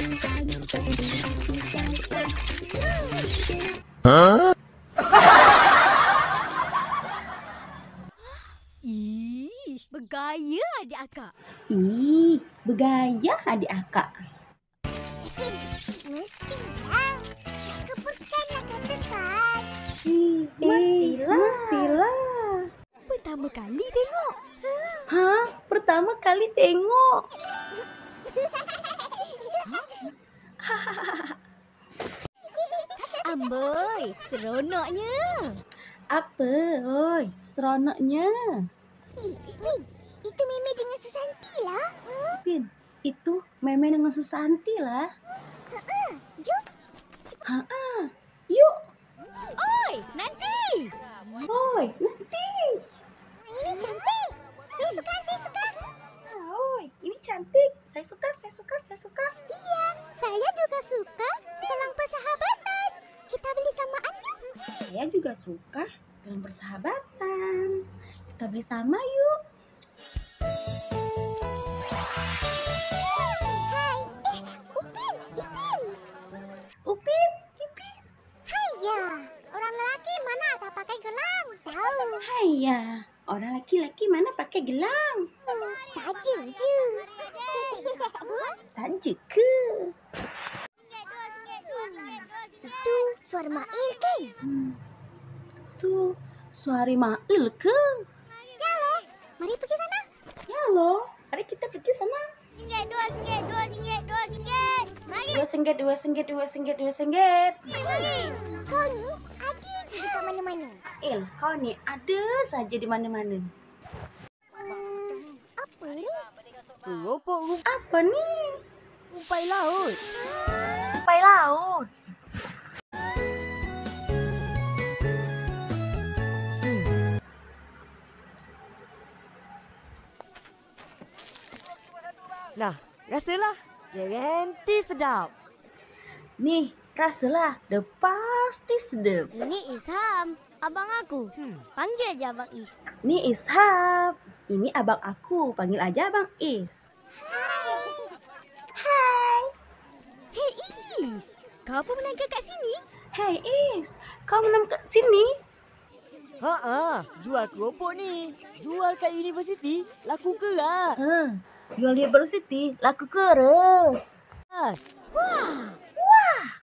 Ih, bergaya adik akak. Ih, bergaya adik akak. Mestilah. Nak kebutkanlah katakan. Mestilah. Pertama kali tengok. Hah? Pertama kali tengok. Amboi, seronoknya. Apa, oi? Seronoknya. Win, itu Meme dengan Susanti lah. Pin, itu Meme dengan Susanti lah. Jom. Yuk. Oi, nanti. Oi, nanti. Ini cantik. Saya suka. Oi, ini cantik. Saya suka. Iya, saya juga suka dalam persahabatan. Kita beli samaan yuk. Saya juga suka dalam persahabatan. Kita beli sama yuk. Hai, Upin, Ipin. Upin, Ipin. Haiya, orang lelaki mana tak pakai gelang? Tahu. Haiya, orang laki-laki mana pakai gelang? Saja je. Saja ke? Itu suara Mail kan? Tuh, suara Mail ke? Ya loh, mari pergi sana. Ya loh, mari kita pergi sana. RM2. Dua senggit. Kau ni ada je dekat mana-mana. Kau ni ada saja di mana-mana. Apa ni? Keropok Apa ni? rumpai laut. Rumpai laut. Nah, rasalah. Garanti sedap. Nih, rasalah. Dah pasti sedap. Ini Isham, abang aku. Panggil je abang Is. Ni Ishab. Ini abang aku. Panggil aja abang Is. Hai. Hei Is, kau apa menangkap kat sini? Hey Is, kau menang kat sini? Jual keropok ni. Jual kat universiti, laku keras. Jual di University, laku keras. Wah,